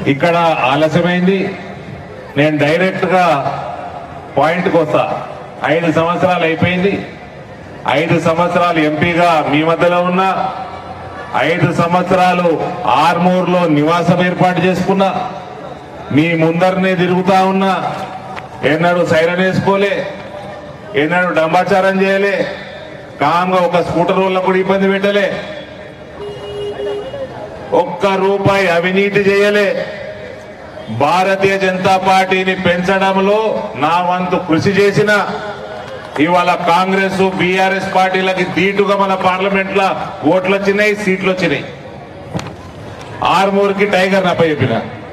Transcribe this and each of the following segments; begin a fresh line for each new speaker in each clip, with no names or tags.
ఇక్కడ ఆలస్యమైంది. నేను డైరెక్ట్గా పాయింట్కి వస్తా. 5 సంవత్సరాలు అయిపోయింది. 5 సంవత్సరాలు ఎంపీగా మీ మధ్యలో ఉన్నా, 5 సంవత్సరాలు ఆర్మూర్లో నివాసం ఏర్పాటు చేసుకున్నా, మీ ముందరనే తిరుగుతా ఉన్నా. ఎన్నడూ సైరన్ వేసుకోలే, ఎన్నడూ డంబాచారం చేయలే, కామ్గా ఒక స్కూటర్ వల్ల కూడా ఇబ్బంది పెట్టలే, ఒక్క రూపాయి అవినీతి చేయలే. భారతీయ జనతా పార్టీని పెంచడంలో నా వంతు కృషి చేసిన ఇవాళ కాంగ్రెస్ బీఆర్ఎస్ పార్టీలకి ధీటుగా మన పార్లమెంట్ లో ఓట్లు వచ్చినాయి, సీట్లు వచ్చినాయి. ఆర్మూర్కి టైగర్ అప్పచెప్పిన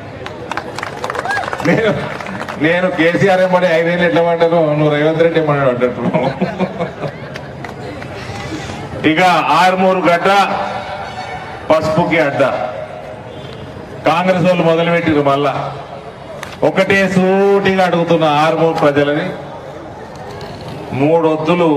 నేను కేసీఆర్ ఏమని 5 ఏళ్ళు ఎట్లా పడ్డాను, నువ్వు రేవంత్ రెడ్డి ఏమని పడ్డట్టున్నావు. ఇక ఆర్మూరు గడ్డ పసుపుకి అడ్డ కాంగ్రెస్ వాళ్ళు మొదలుపెట్టిరు. మళ్ళా ఒకటే సూటిగా అడుగుతున్న ఆర్మూరు ప్రజలని, 3 వద్దులు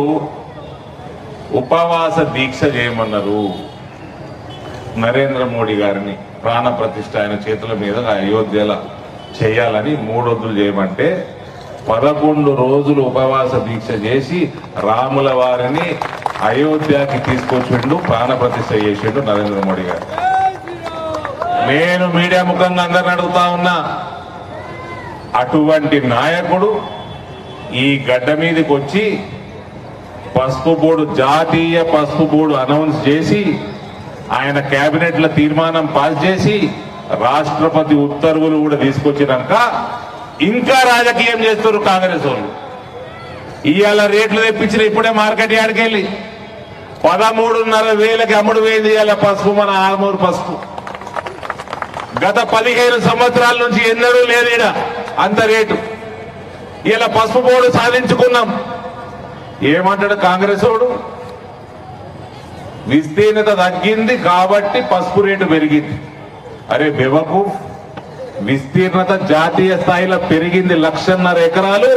ఉపవాస దీక్ష చేయమన్నారు నరేంద్ర మోడీ గారిని. ప్రాణ ప్రతిష్ఠ ఆయన చేతుల మీద అయోధ్యలో చేయాలని 3 వద్దులు చేయమంటే 11 రోజులు ఉపవాస దీక్ష చేసి రాముల వారిని అయోధ్యకి తీసుకొచ్చిండు, ప్రాణ ప్రతిష్ఠ చేసిండు నరేంద్ర మోడీ గారు. నేను మీడియా ముఖంగా అందరిని అడుగుతా ఉన్నా, అటువంటి నాయకుడు ఈ గడ్డ మీదకి వచ్చి పసుపు బోర్డు, జాతీయ పసుపు బోర్డు అనౌన్స్ చేసి ఆయన కేబినెట్ లో తీర్మానం పాస్ చేసి రాష్ట్రపతి ఉత్తర్వులు కూడా తీసుకొచ్చినాక ఇంకా రాజకీయం చేస్తారు కాంగ్రెస్ వాళ్ళు. ఇవాళ రేట్లు తెప్పించిన ఇప్పుడే మార్కెట్ యార్డ్కి వెళ్ళి 13,500 అమ్ముడు పోయింది ఇవాళ పసుపు, మన ఆర్మూరు పసుపు. గత 15 సంవత్సరాల నుంచి ఎన్నడూ లేదు ఈడ అంత రేటు. ఇలా పసుపు బోర్డు సాధించుకున్నాం. ఏమంటాడు కాంగ్రెస్ వాడు, విస్తీర్ణత తగ్గింది కాబట్టి పసుపు రేటు పెరిగింది. అరే బెవకు, విస్తీర్ణత జాతీయ స్థాయిలో పెరిగింది 1,50,000 ఎకరాలు.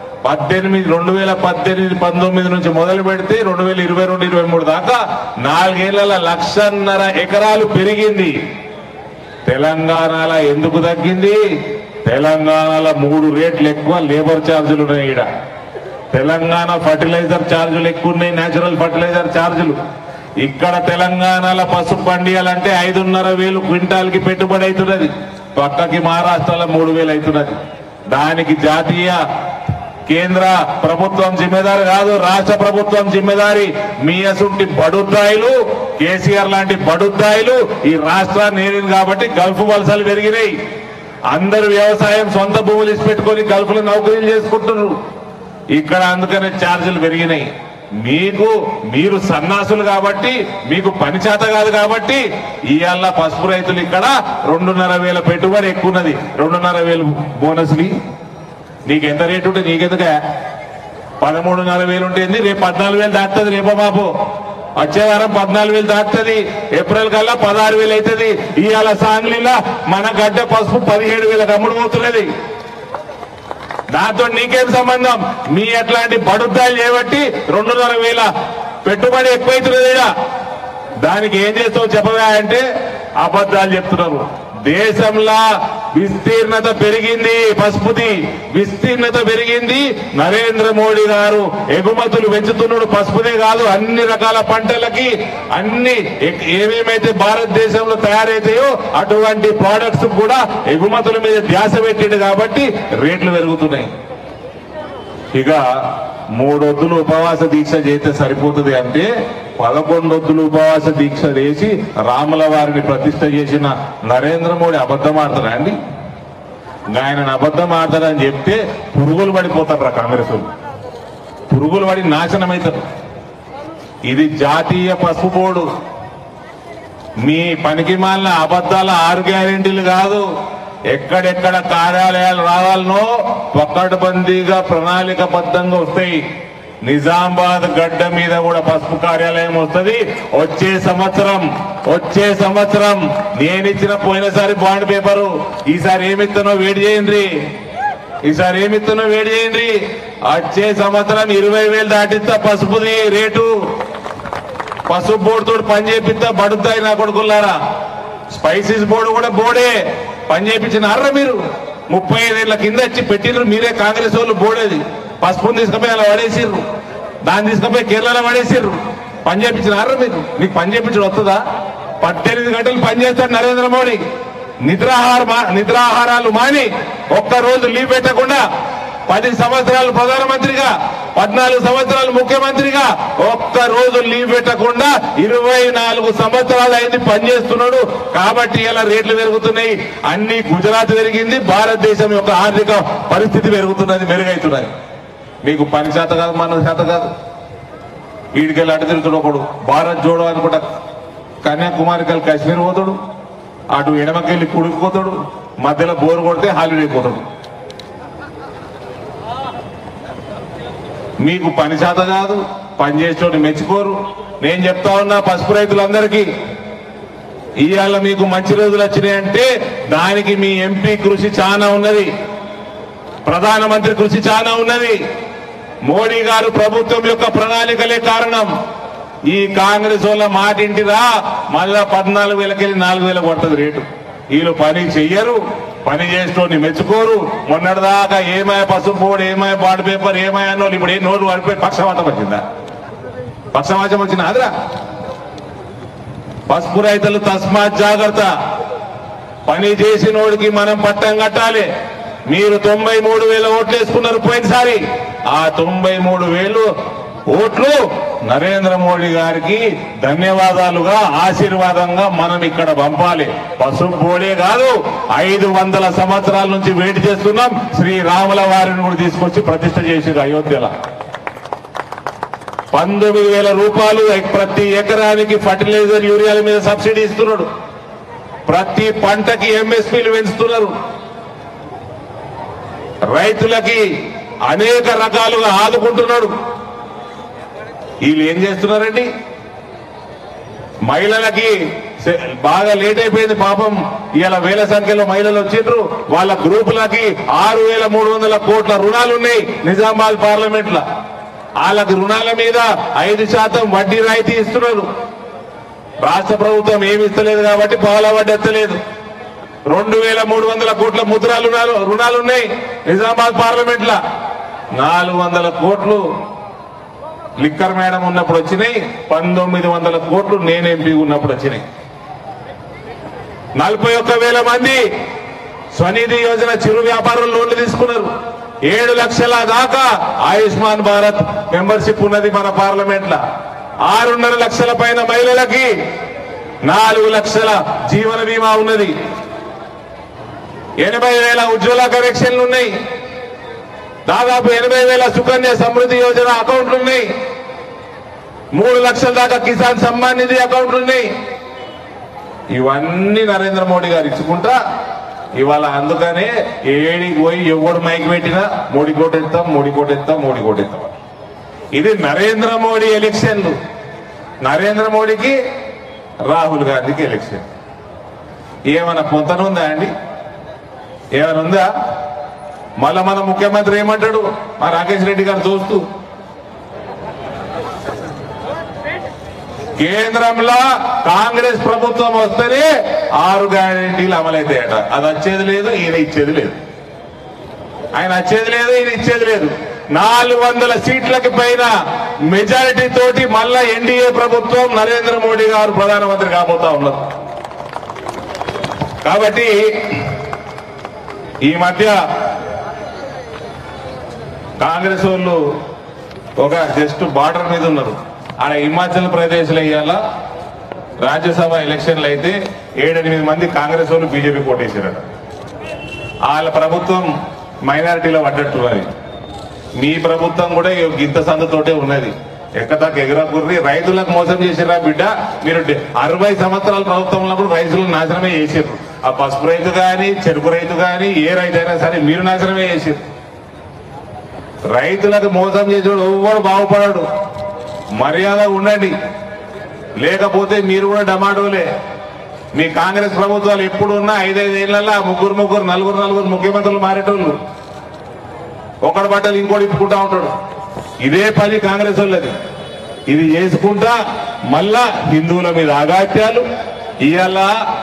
2018-19 నుంచి మొదలు పెడితే 2022-23 దాకా 4 ఏళ్ల 1,50,000 ఎకరాలు పెరిగింది. తెలంగాణలో ఎందుకు తగ్గింది? తెలంగాణలో 3 రేట్లు ఎక్కువ లేబర్ ఛార్జీలు ఉన్నాయి. ఈడ తెలంగాణ ఫర్టిలైజర్ ఛార్జీలు ఎక్కువ ఉన్నాయి, నేచురల్ ఫర్టిలైజర్ ఛార్జీలు. ఇక్కడ తెలంగాణలో పసుపు పండియాలంటే 5,500 క్వింటాల్కి పెట్టుబడి అవుతున్నది. పక్కకి మహారాష్ట్రలో 3,000 అవుతున్నది. దానికి జాతీయ కేంద్ర ప్రభుత్వం జిమ్మెదారు కాదు, రాష్ట్ర ప్రభుత్వం జిమ్మెదారి. మీ అసుంటి బడుద్దాయిలు, కేసీఆర్ లాంటి బడుద్దాయిలు ఈ రాష్ట్రాన్ని నేరింది కాబట్టి గల్ఫ్ వలసలు పెరిగినాయి. అందరు వ్యవసాయం సొంత భూములు ఇచ్చి పెట్టుకొని గల్ఫ్లో నౌకరీలు చేసుకుంటున్నారు. ఇక్కడ అందుకనే ఛార్జీలు పెరిగినాయి. మీరు సన్నాసులు కాబట్టి, మీకు పని చేత కాదు కాబట్టి ఇవాళ పసుపు రైతులు ఇక్కడ 2,500 పెట్టుబడి ఎక్కువ ఉన్నది. 2,500 బోనస్లు నీకు ఎంత రేటు ఉంటే నీకెందుకే? 13,500 ఉంటుంది. రేపు 14,000 దాటుతుంది. రేపో మాపో వచ్చే వారం 14,000 దాటుతుంది. ఏప్రిల్ కల్లా 16,000 అవుతుంది. ఇవాళ సాంగ్లీలా మన గడ్డ పసుపు 17,000 అమ్ముడు పోతున్నది. దాంతో నీకేం సంబంధం? మీ అట్లాంటి బడుద్దాలు చేయబట్టి 2,500 పెట్టుబడి ఎక్కువైతున్నది. దానికి ఏం చేస్తావు చెప్పవా అంటే అబద్ధాలు చెప్తున్నారు. దేశంలో విస్తీర్ణత పెరిగింది, పసుపుది విస్తీర్ణత పెరిగింది. నరేంద్ర మోడీ గారు ఎగుమతులు పెంచుతున్నాడు. పసుపుదే కాదు, అన్ని రకాల పంటలకి, అన్ని ఏమేమైతే భారతదేశంలో తయారైతాయో అటువంటి ప్రోడక్ట్స్ కూడా ఎగుమతుల మీద ధ్యాస పెట్టిండు కాబట్టి రేట్లు పెరుగుతున్నాయి. ఇక 3 వద్దులు ఉపవాస దీక్ష చేస్తే సరిపోతుంది అంటే 11 వద్దులు ఉపవాస దీక్ష చేసి రాముల వారిని ప్రతిష్ట చేసిన నరేంద్ర మోడీ అబద్ధం ఆడతారా అండి? ఆయనను అబద్ధం ఆడతారని చెప్తే పురుగులు పడిపోతారు కాంగ్రెస్ వాళ్ళు. పురుగులు పడి నాశనం అవుతారు. ఇది జాతీయ పసుపు బోర్డు. మీ పనికి మాలిన అబద్ధాల 6 గ్యారెంటీలు కాదు. ఎక్కడెక్కడ కార్యాలయాలు రావాలనో పకడ్బందీగా ప్రణాళికబద్ధంగా వస్తాయి. నిజామాబాద్ గడ్డ మీద కూడా పసుపు కార్యాలయం వస్తుంది. వచ్చే సంవత్సరం నేనిచ్చిన పోయినసారి బాండ్ పేపరు, ఈసారి ఏమిస్తానో వేడి చేయండి. వచ్చే సంవత్సరం 20,000 దాటిస్తా పసుపుది రేటు. పసుపు బోర్డుతో పని చేపిస్తా. బడుతాయి నా కొడుకులారా. స్పైసీస్ బోర్డు కూడా బోర్డే. పని చేయించినారా మీరు? 35 ఏళ్ల కింద వచ్చి పెట్టినారు మీరే, కాంగ్రెస్ వాళ్ళు బోడేది పసుపుని తీసుకుపోయి అలా పడేసిర్రు, దాన్ని తీసుకుపోయి కేరళలో పడేసిర్రు. పని చేయించినారా మీరు? మీకు పని చేయించడం వస్తుందా? 18 గంటలు పని చేస్తాడు నరేంద్ర మోడీ. నిద్రాహారాలు మాని ఒక్కరోజు లీవ్ పెట్టకుండా 10 సంవత్సరాలు ప్రధానమంత్రిగా, 14 సంవత్సరాలు ముఖ్యమంత్రిగా ఒక్కరోజు లీవ్ పెట్టకుండా 24 సంవత్సరాలు అయింది పనిచేస్తున్నాడు. కాబట్టి ఇలా రేట్లు పెరుగుతున్నాయి. అన్ని గుజరాత్ పెరిగింది, భారతదేశం యొక్క ఆర్థిక పరిస్థితి పెరుగుతున్నది, మెరుగైతున్నది. మీకు పని చేత కాదు, మన చేత కాదు. వీడికెళ్ళి అటు తిరుగుతాడు ఒకడు, భారత్ జోడో అనుకుంటా కన్యాకుమారికి వెళ్ళి కాశ్మీర్ పోతాడు, అటు ఎడమకెళ్ళి కుడికిపోతాడు, మధ్యలో బోరు కొడితే హాలిడే పోతాడు. మీకు పని చేత కాదు, పని చేసేటోని మెచ్చుకోరు. నేను చెప్తా ఉన్నా పసుపు రైతులందరికీ, ఇవాళ మీకు మంచి రోజులు వచ్చినాయంటే దానికి మీ ఎంపీ కృషి చాలా ఉన్నది, ప్రధానమంత్రి కృషి చాలా ఉన్నది, మోడీ గారు ప్రభుత్వం యొక్క ప్రణాళికలే కారణం. ఈ కాంగ్రెస్ వాళ్ళ మాటింటిరా మళ్ళా 14,000కెళ్ళి 4,000 పడుతుంది రేటు. వీళ్ళు పని చెయ్యరు, పని చేసేటోని మెచ్చుకోరు. మొన్నటిదాకా ఏమాయ పసుపు బోర్డు, ఏమాయ బాండ్ పేపర్, ఏమాయ అన్నోళ్ళు ఇప్పుడు ఏ నోరు పడిపోయి పక్షవాతం వచ్చిందా? పక్షవాతం వచ్చిందా? అదిరా పసుపు రైతులు తస్మాత్ జాగ్రత్త. పని చేసినోడికి మనం పట్టం కట్టాలి. మీరు 93,000 ఓట్లు వేసుకున్నారు పోయినసారి. ఆ 93,000 ఓట్లు నరేంద్ర మోడీ గారికి ధన్యవాదాలుగా, ఆశీర్వాదంగా మనం ఇక్కడ పంపాలి. పసుపు బోర్డే కాదు, 500 సంవత్సరాల నుంచి వెయిట్ చేస్తున్నాం. శ్రీరాముల వారిని కూడా తీసుకొచ్చి ప్రతిష్ఠ చేసి అయోధ్యలో 19,000 రూపాయలు ప్రతి ఎకరానికి ఫర్టిలైజర్, యూరియాల మీద సబ్సిడీ ఇస్తున్నాడు. ప్రతి పంటకి ఎంఎస్పీలు పెంచుతున్నారు. రైతులకి అనేక రకాలుగా ఆదుకుంటున్నాడు. వీళ్ళు ఏం చేస్తున్నారండి? మహిళలకి బాగా లేట్ అయిపోయింది పాపం. ఇవాళ వేల సంఖ్యలో మహిళలు వచ్చిండ్రు. వాళ్ళ గ్రూపులకి 6,300 కోట్ల రుణాలు ఉన్నాయి నిజామాబాద్ పార్లమెంట్ లో. వాళ్ళకి రుణాల మీద 5% వడ్డీ రాయితీ ఇస్తున్నారు. రాష్ట్ర ప్రభుత్వం ఏమి ఇస్తలేదు కాబట్టి పాల వడ్డీ ఎత్తలేదు. 2,300 కోట్ల ముద్రా రుణాలున్నాయి నిజామాబాద్ పార్లమెంట్ లో. 400 కోట్లు లిక్కర్ మేడం ఉన్నప్పుడు వచ్చినాయి. 1900 కోట్లు నేను ఎంపీ ఉన్నప్పుడు వచ్చినాయి. 41,000 మంది స్వనిధి యోజన చిరు వ్యాపారులు లోన్లు తీసుకున్నారు. 7 లక్షల దాకా ఆయుష్మాన్ భారత్ మెంబర్షిప్ ఉన్నది మన పార్లమెంట్ లో. 6.5 లక్షల పైన మహిళలకి 4 లక్షల జీవన బీమా ఉన్నది. 80,000 ఉజ్వల కనెక్షన్లు ఉన్నాయి. దాదాపు 80,000 సుకన్య సమృద్ధి యోజన అకౌంట్లు ఉన్నాయి. 3 లక్షల దాకా కిసాన్ సమ్మాన్ నిధి అకౌంట్లు ఉన్నాయి. ఇవన్నీ నరేంద్ర మోడీ గారు ఇచ్చుకుంటా ఇవాళ. అందుకనే ఏడికి పోయి ఎవడు మైక్ పెట్టినా మోడీ కోటెత్తాం, మోడీ కోటెత్తాం, మోడీ కోటెత్తాం. ఇది నరేంద్ర మోడీ ఎలక్షన్లు. నరేంద్ర మోడీకి రాహుల్ గాంధీకి ఎలక్షన్. ఏమైనా పొంతనుందా అండి? ఏమైనా ఉందా? మళ్ళా మన ముఖ్యమంత్రి ఏమంటాడు? మా రాకేష్ రెడ్డి గారు చూస్తూ కేంద్రంలో కాంగ్రెస్ ప్రభుత్వం వస్తేనే 6 గ్యారెంటీలు అమలైతాయట. అది వచ్చేది లేదు, ఈయన ఇచ్చేది లేదు. ఆయన వచ్చేది లేదు, ఈయన ఇచ్చేది లేదు. 400 సీట్లకి పైన మెజారిటీ తోటి మళ్ళా ఎన్డీఏ ప్రభుత్వం, నరేంద్ర మోడీ గారు ప్రధానమంత్రి కాబోతా ఉన్నారు. కాబట్టి ఈ మధ్య కాంగ్రెస్ వాళ్ళు ఒక జస్ట్ బార్డర్ మీద ఉన్నారు. ఆడ హిమాచల్ ప్రదేశ్ లో ఇవాళ రాజ్యసభ ఎలక్షన్లు అయితే 7-8 మంది కాంగ్రెస్ వాళ్ళు బీజేపీ కోటేశారట. వాళ్ళ ప్రభుత్వం మైనారిటీలో పడ్డట్టున్నది. మీ ప్రభుత్వం కూడా ఇంత సందుతోటే ఉన్నది. ఎక్కదాకా ఎగరకుర్రి. రైతులకు మోసం చేసిరా బిడ్డ. మీరు 60 సంవత్సరాల ప్రభుత్వం ఉన్నప్పుడు రైతులను నాశనమే చేసారు. ఆ పసుపు రైతు కానీ, చెరుకు రైతు కానీ, ఏ రైతు అయినా సరే మీరు నాశనమే చేసారు. రైతులకు మోసం చేసేవాడు ఎవరు బాగుపడాడు. మర్యాద ఉండండి, లేకపోతే మీరు కూడా డమాడోలే. మీ కాంగ్రెస్ ప్రభుత్వాలు ఎప్పుడున్నా 5-5 ఏళ్లలో 3-4, 4 ముఖ్యమంత్రులు మారేటోళ్ళు. ఒకటి బట్టలు ఇంకోటి ఇప్పుకుంటా ఉంటాడు. ఇదే పని కాంగ్రెస్ వాళ్ళది. ఇది చేసుకుంటా మళ్ళా హిందువుల మీద ఆఘాత్యాలు. ఇవాళ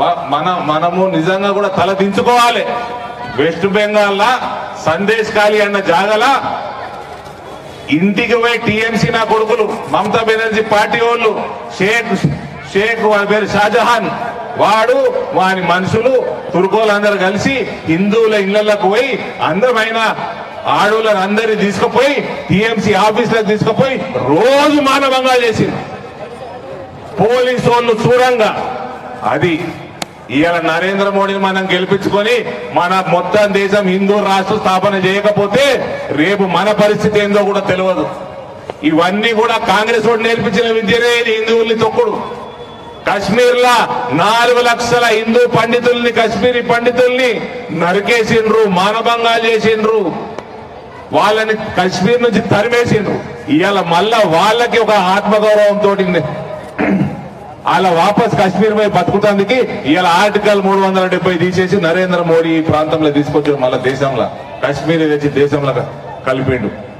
మనము నిజంగా కూడా తల దించుకోవాలి. వెస్ట్ బెంగాల్ సందేశ్ ఖాళీ అన్న జాగల ఇంటికి పోయి టీఎంసీ నా కొడుకులు మమతా బెనర్జీ పార్టీ వాళ్ళు షేక్ వాడి పేరు షాజహాన్ వాడు వాని మనుషులు తుర్కోలందరూ కలిసి హిందువుల ఇళ్లకు పోయి అందమైన ఆడవులను అందరినీ తీసుకుపోయి టీఎంసీ ఆఫీసులకు తీసుకుపోయి రోజు మానభంగా చేసింది పోలీసు వాళ్ళు చూడంగా. అది ఇవాళ నరేంద్ర మోడీని మనం గెలిపించుకొని మన మొత్తం దేశం హిందూ రాష్ట్ర స్థాపన చేయకపోతే రేపు మన పరిస్థితి ఏందో కూడా తెలియదు. ఇవన్నీ కూడా కాంగ్రెస్ వాడు నేర్పించిన విద్యనే హిందువుల్ని తొక్కుడు. కశ్మీర్ లా 4 లక్షల హిందూ పండితుల్ని కశ్మీరీ పండితుల్ని నరికేసిండ్రు, మానభంగాలు చేసిండ్రు, వాళ్ళని కశ్మీర్ నుంచి తరిమేసిండ్రు. ఇవాళ మళ్ళా వాళ్ళకి ఒక ఆత్మగౌరవంతో అలా వాపస్ కాశ్మీర్ పై బతుకుతానికి ఇవాళ ఆర్టికల్ 370 తీసేసి నరేంద్ర మోడీ ఈ ప్రాంతంలో తీసుకొచ్చాడు. మళ్ళా దేశంలో కాశ్మీర్ తెచ్చి దేశంలో కలిపిండు.